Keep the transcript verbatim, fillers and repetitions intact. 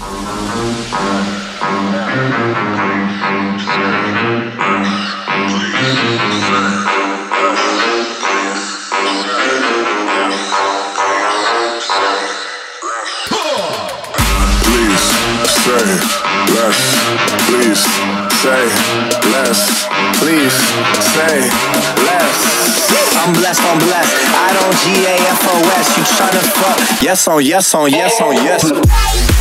Please say less. Please say less. I'm blessed, I'm blessed. I don't G A F O S. You tryna fuck? Yes on yes on yes on yes.